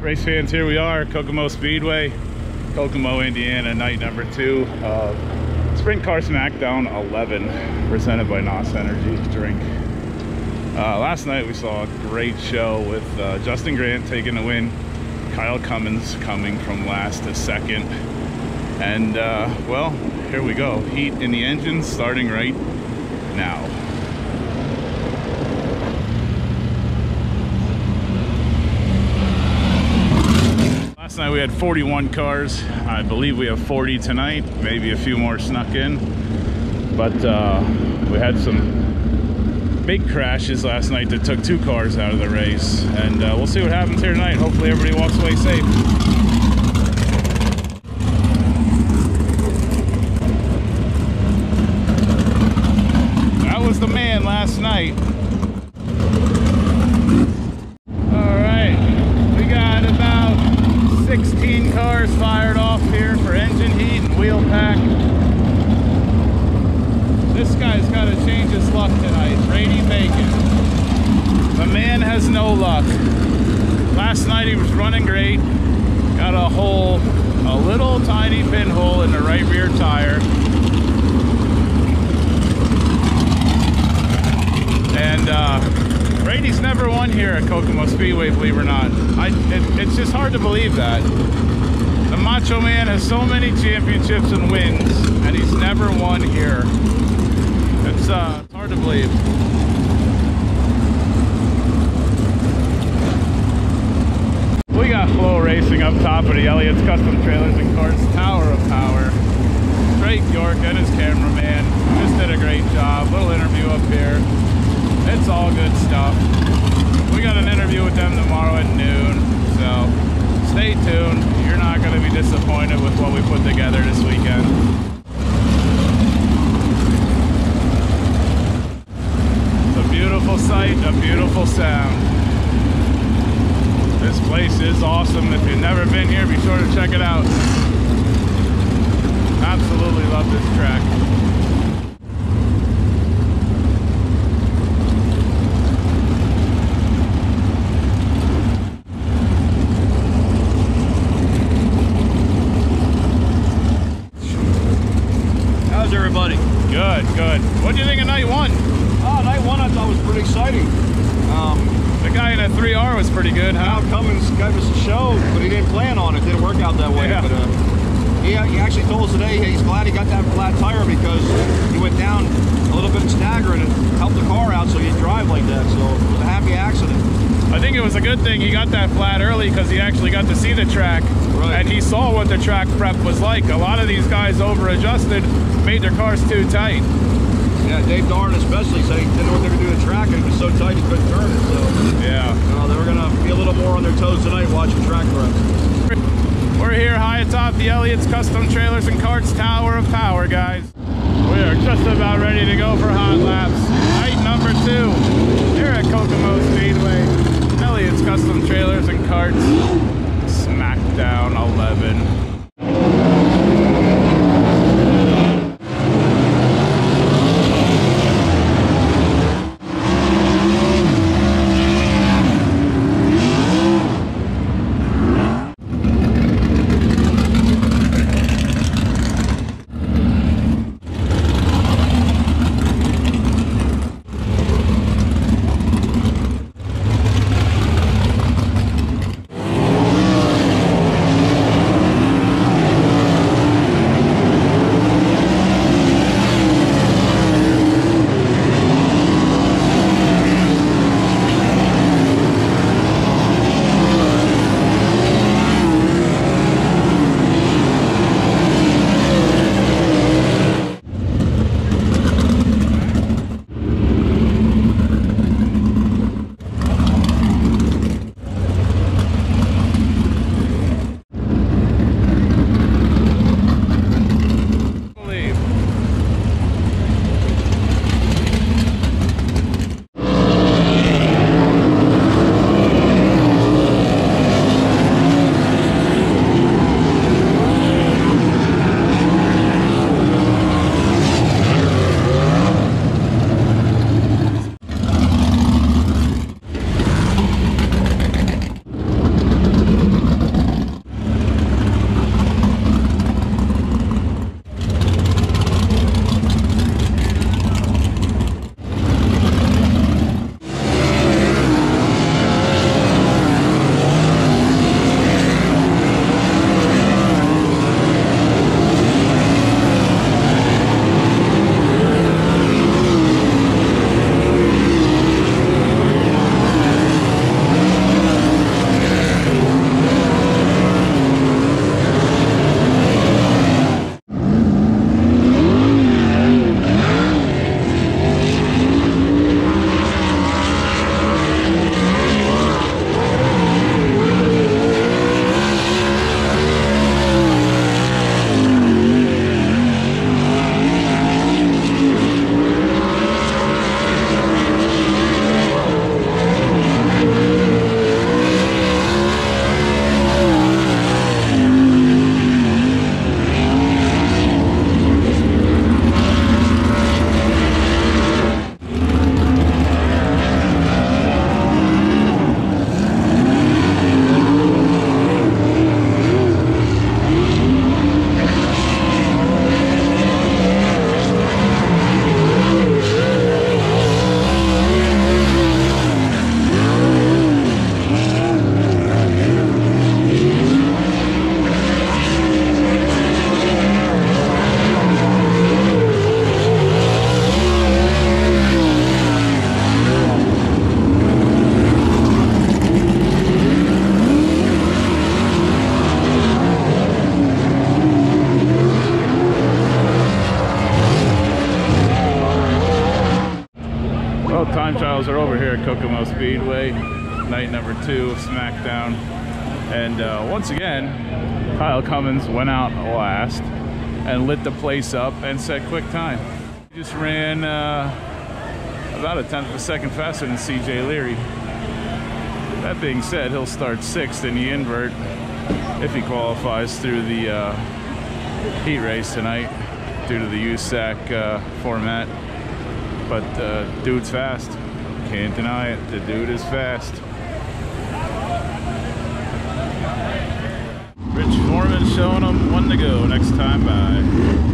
race fans, here we are, Kokomo Speedway, Kokomo, Indiana, night number 2 of Sprint Car Smackdown 11, presented by NOS Energy Drink. Last night we saw a great show with Justin Grant taking the win, Kyle Cummins coming from last to second, and well, here we go. Heat in the engine starting right now. Last night we had 41 cars. I believe we have 40 tonight, maybe a few more snuck in, but we had some big crashes last night that took 2 cars out of the race, and we'll see what happens here tonight. Hopefully everybody walks away safe. That was the man last night. All right, we got about 16 cars fired off here for engine heat and wheel pack. This guy's got to change his luck tonight. Brady Bacon. The man has no luck. Last night he was running great. Got a hole, a little tiny pinhole in the right rear tire. And Brady's never won here at Kokomo Speedway, believe it or not. It's just hard to believe that. The Macho Man has so many championships and wins, and he's never won here. It's hard to believe. We got Flo Racing up top of the Elliott's Custom Trailers and Carts Tower of Power. Drake York and his cameraman just did a great job. Little interview up here. It's all good stuff. We got an interview with them tomorrow at noon, so stay tuned. You're not going to be disappointed with what we put together this weekend. It's a beautiful sight, a beautiful sound. This place is awesome. If you've never been here, be sure to check it out. Absolutely love this track. Everybody. Good. What do you think of night 1? Night 1 I thought was pretty exciting. The guy in that 3R was pretty good, huh? Kyle Cummins gave us a show, but he didn't plan on it. Didn't work out that way. Yeah. But he actually told us today he's glad he got that flat tire because he went down a little bit staggering and helped the car out so he'd drive like that. So it was a happy accident. I think it was a good thing he got that flat early because he actually got to see the track. Right. And he saw what the track prep was like. A lot of these guys over-adjusted, made their cars too tight. Yeah, Dave Darn especially said he didn't know what they were doing to the track and it was so tight he couldn't turn it. So yeah, they were going to be a little more on their toes tonight watching track prep. We're here high atop the Elliott's Custom Trailers and Carts Tower of Power, guys. We are just about ready to go for hot laps. Night number 2 here at Kokomo Speedway. Elliott's Custom Trailers and Carts Smackdown 11. Kyles are over here at Kokomo Speedway, night number 2 of SmackDown. And once again, Kyle Cummins went out last and lit the place up and set quick time. He just ran about a tenth of a second faster than CJ Leary. That being said, he'll start 6th in the invert if he qualifies through the heat race tonight due to the USAC format. But dude's fast. Can't deny it. The dude is fast. Rich Foreman showing him 1 to go next time by.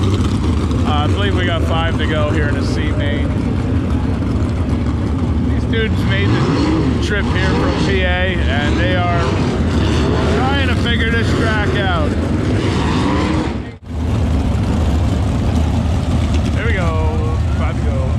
I believe we got 5 to go here in the C main. These dudes made the trip here from PA, and they are trying to figure this track out. There we go. About to go.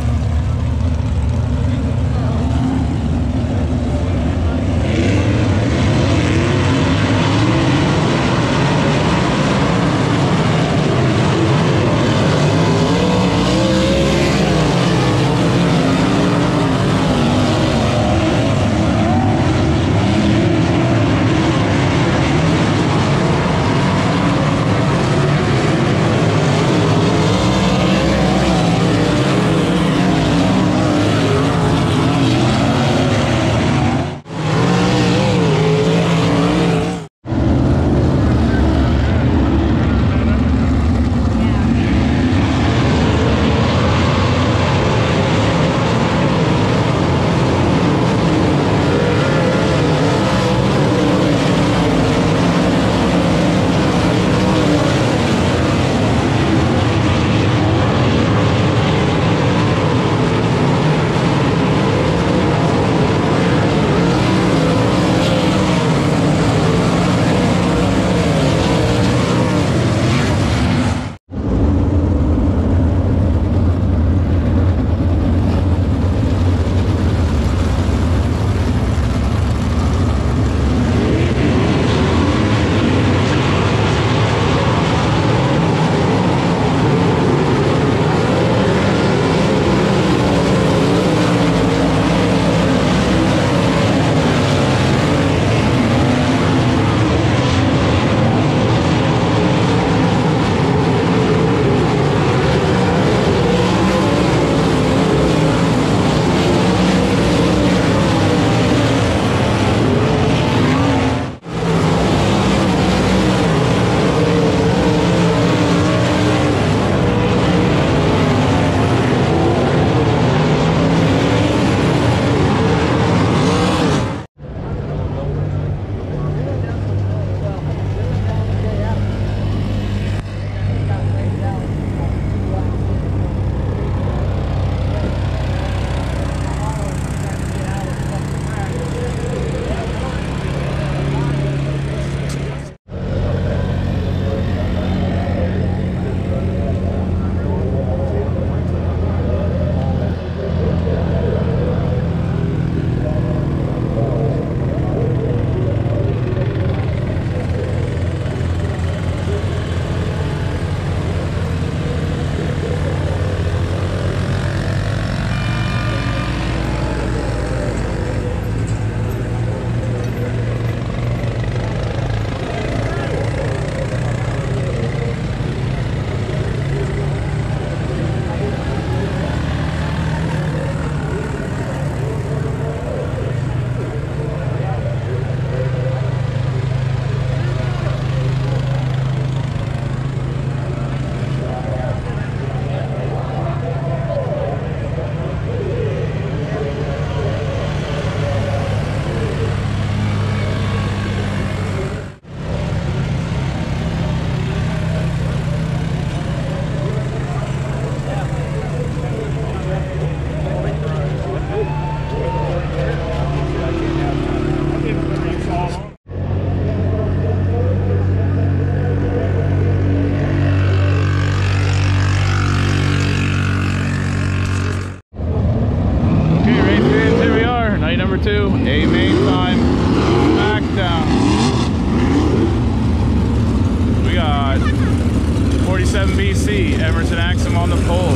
Emerson Axum on the pole.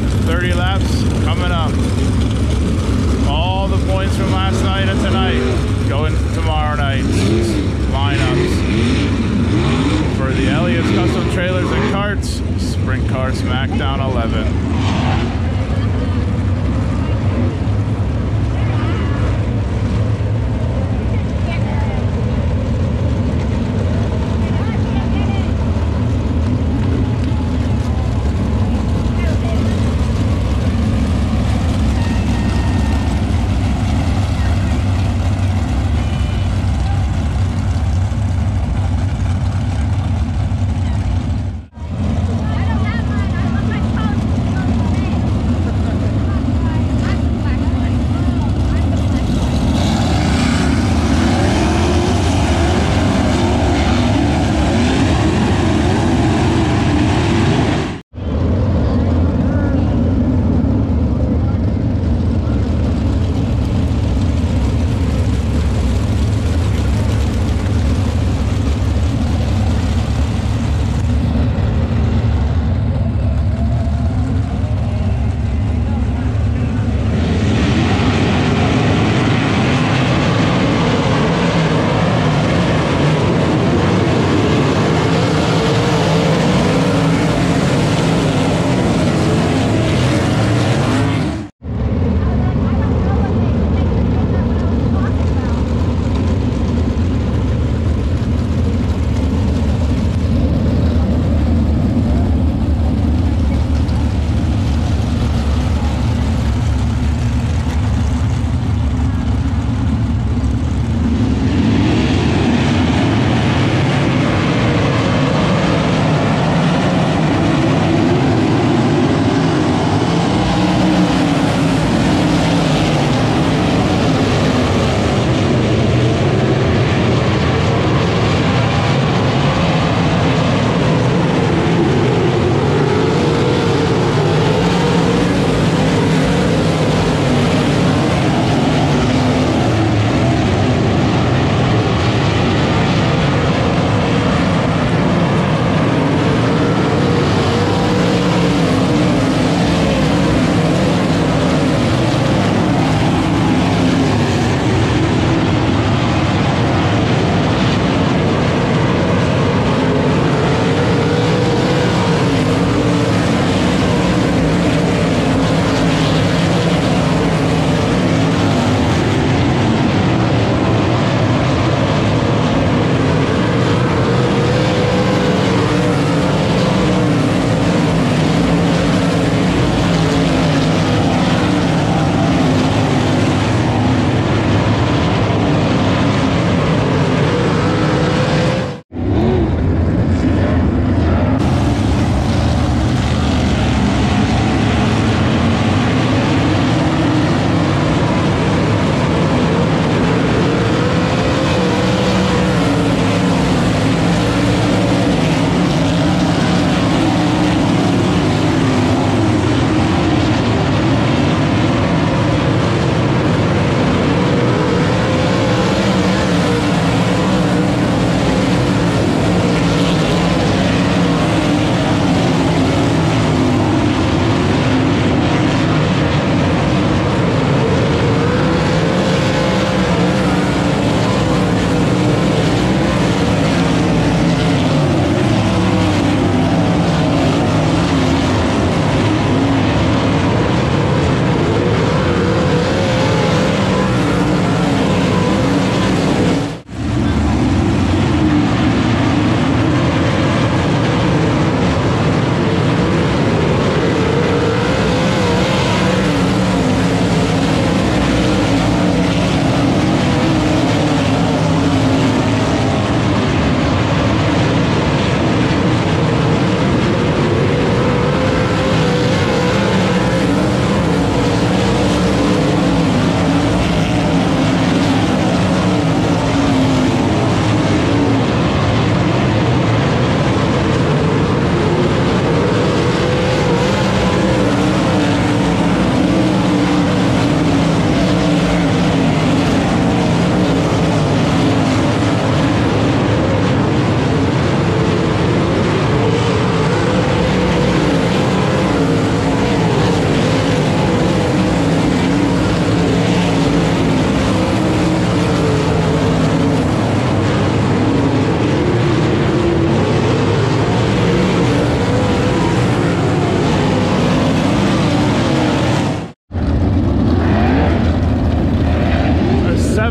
30 laps coming up. All the points from last night and tonight going tomorrow night. Lineups for the Elliott's Custom Trailers and Carts Sprint Car Smackdown 11.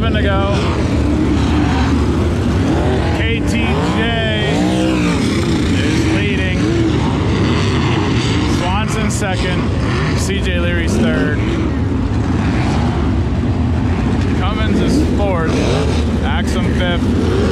7 to go. KTJ is leading. Swanson second. CJ Leary's third. Cummins is fourth. Axum fifth.